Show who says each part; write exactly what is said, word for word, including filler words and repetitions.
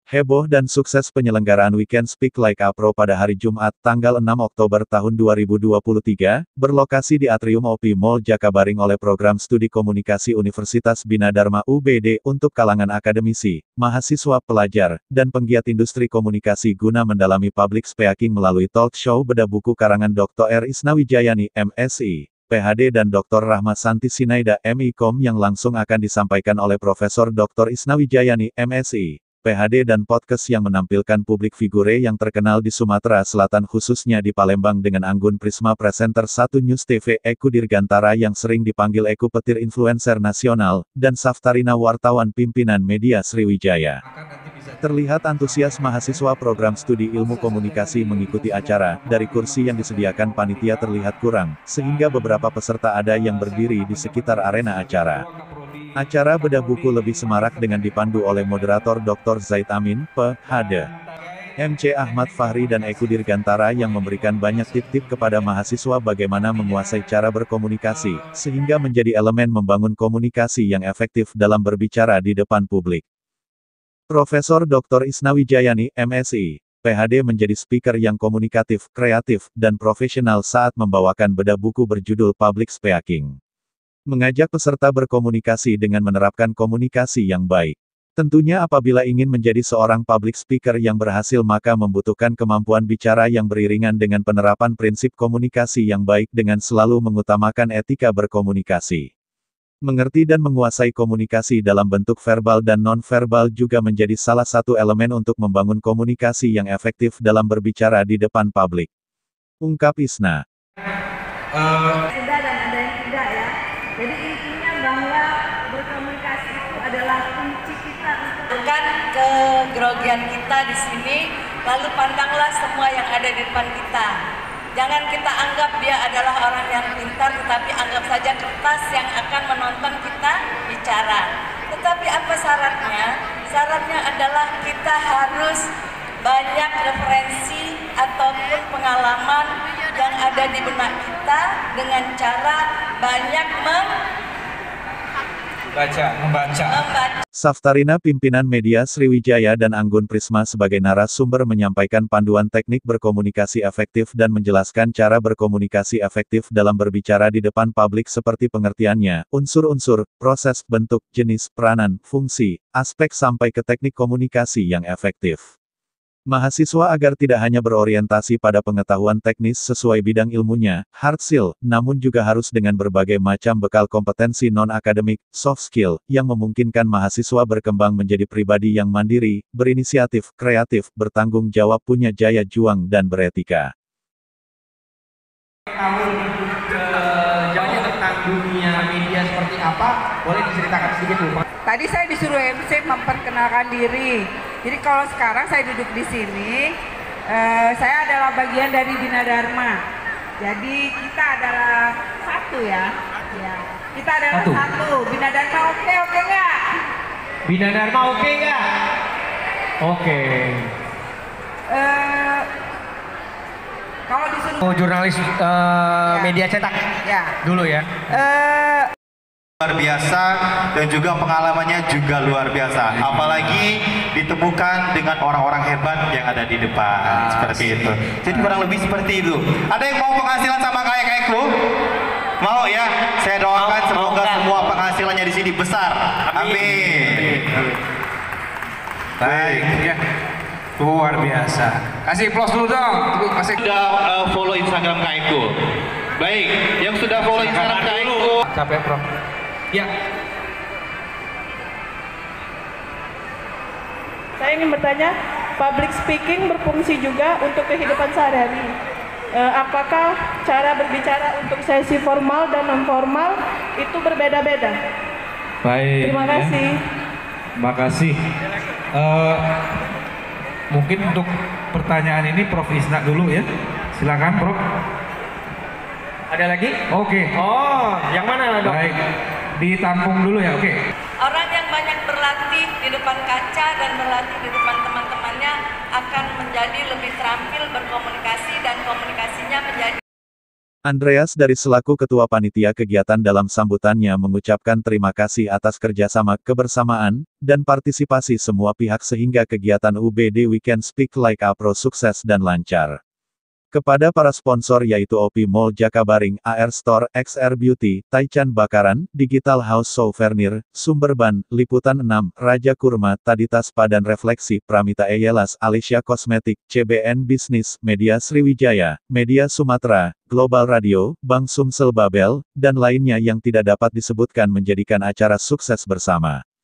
Speaker 1: Heboh dan sukses penyelenggaraan Weekend Speak Like a Pro pada hari Jumat, tanggal enam Oktober tahun dua ribu dua puluh tiga, berlokasi di Atrium O P Mall Jakabaring oleh Program Studi Komunikasi Universitas Bina Dharma U B D untuk kalangan akademisi, mahasiswa pelajar, dan penggiat industri komunikasi guna mendalami public speaking melalui talk show bedah buku karangan doktor R. Isnawijayani, M Si, P H D dan doktor Rahma Santi Sinaida, M I.Com yang langsung akan disampaikan oleh Profesor doktor Isnawijayani, M Si. P H D dan podcast yang menampilkan publik figure yang terkenal di Sumatera Selatan khususnya di Palembang dengan Anggun Prisma presenter satu News T V Eku Dirgantara yang sering dipanggil Eku petir influencer nasional, dan Saftarina wartawan pimpinan media Sriwijaya. Terlihat antusias mahasiswa program studi ilmu komunikasi mengikuti acara, dari kursi yang disediakan panitia terlihat kurang, sehingga beberapa peserta ada yang berdiri di sekitar arena acara. Acara bedah buku lebih semarak dengan dipandu oleh moderator doktor Zaid Amin, P H D, M C Ahmad Fahri dan Eku Dirgantara yang memberikan banyak tip-tip kepada mahasiswa bagaimana menguasai cara berkomunikasi, sehingga menjadi elemen membangun komunikasi yang efektif dalam berbicara di depan publik. Profesor doktor Isnawijayani, M Si, P H D menjadi speaker yang komunikatif, kreatif, dan profesional saat membawakan bedah buku berjudul Public Speaking. Mengajak peserta berkomunikasi dengan menerapkan komunikasi yang baik. Tentunya apabila ingin menjadi seorang public speaker yang berhasil maka membutuhkan kemampuan bicara yang beriringan dengan penerapan prinsip komunikasi yang baik dengan selalu mengutamakan etika berkomunikasi. Mengerti dan menguasai komunikasi dalam bentuk verbal dan non-verbal juga menjadi salah satu elemen untuk membangun komunikasi yang efektif dalam berbicara di depan publik. Ungkap Isna.
Speaker 2: Uh, Sudah dan ada yang tidak ya. Jadi intinya bahwa berkomunikasi itu adalah kunci kita untuk
Speaker 3: bukan kegrogian kita di sini, lalu pandanglah semua yang ada di depan kita. Jangan kita anggap dia adalah orang yang pintar, tetapi anggap saja kertas yang akan menonton kita bicara. Tetapi apa syaratnya? Syaratnya adalah kita harus banyak referensi ataupun pengalaman yang ada di benak kita dengan cara banyak membaca,
Speaker 4: membaca.
Speaker 3: membaca.
Speaker 1: Saftarina pimpinan media Sriwijaya dan Anggun Prisma sebagai narasumber menyampaikan panduan teknik berkomunikasi efektif dan menjelaskan cara berkomunikasi efektif dalam berbicara di depan publik seperti pengertiannya, unsur-unsur, proses, bentuk, jenis, peranan, fungsi, aspek sampai ke teknik komunikasi yang efektif. Mahasiswa agar tidak hanya berorientasi pada pengetahuan teknis sesuai bidang ilmunya, hard skill, namun juga harus dengan berbagai macam bekal kompetensi non-akademik, soft skill, yang memungkinkan mahasiswa berkembang menjadi pribadi yang mandiri, berinisiatif, kreatif, bertanggung jawab, punya jaya juang dan beretika.
Speaker 4: Tahu lebih jauhnya tentang dunia media seperti apa, boleh diceritakan sedikit Bu?
Speaker 2: Tadi saya disuruh M C memperkenalkan diri. Jadi kalau sekarang saya duduk di sini, eh, saya adalah bagian dari Bina Dharma. Jadi kita adalah satu ya. Ya. Kita adalah satu. satu. Bina Dharma oke oke nggak?
Speaker 4: Bina Dharma oke nggak? Oke.
Speaker 2: Eh, kalau disuruh
Speaker 4: Oh, jurnalis uh,
Speaker 2: ya.
Speaker 4: media cetak.
Speaker 2: Ya.
Speaker 4: Dulu ya.
Speaker 2: Eh,
Speaker 5: luar biasa dan juga pengalamannya juga luar biasa, apalagi ditemukan dengan orang-orang hebat yang ada di depan. Ah, seperti itu. Jadi kurang lebih seperti itu. Ada yang mau penghasilan sama kayak kayak lu? Mau ya? Saya doakan mau, semoga mau, semua penghasilannya di sini besar. Amin. Amin.
Speaker 4: Baik ya. Luar biasa. Kasih plus dulu dong. Kasih.
Speaker 5: Sudah uh, follow Instagram Kaiku. Baik, yang sudah follow Instagram Kaiku.
Speaker 4: Capek, Prof. Ya.
Speaker 6: Saya ingin bertanya, public speaking berfungsi juga untuk kehidupan sehari-hari. E, apakah cara berbicara untuk sesi formal dan non formal itu berbeda-beda?
Speaker 4: Baik.
Speaker 6: Terima kasih.
Speaker 4: Ya. Terima kasih. Uh, mungkin untuk pertanyaan ini Prof Isna dulu ya. Silakan, Prof. Ada lagi? Oke. Okay. Oh, yang mana dok? Baik. Ditampung dulu ya, oke. Okay.
Speaker 3: Orang yang banyak berlatih di depan kaca dan berlatih di depan teman-temannya akan menjadi lebih terampil berkomunikasi dan komunikasinya menjadi
Speaker 1: Andreas dari selaku Ketua Panitia Kegiatan dalam sambutannya mengucapkan terima kasih atas kerjasama, kebersamaan, dan partisipasi semua pihak sehingga kegiatan U B D Weekend Speak Like a Pro sukses dan lancar. Kepada para sponsor yaitu O P Mall Jakabaring, A R Store, X R Beauty, Taichan Bakaran, Digital House Souvenir, Sumberban, Liputan enam, Raja Kurma, Taditas Padan Refleksi, Pramita Eyelas, Alicia Kosmetik, C B N Bisnis, Media Sriwijaya, Media Sumatera, Global Radio, Bank Sumsel Babel, dan lainnya yang tidak dapat disebutkan menjadikan acara sukses bersama.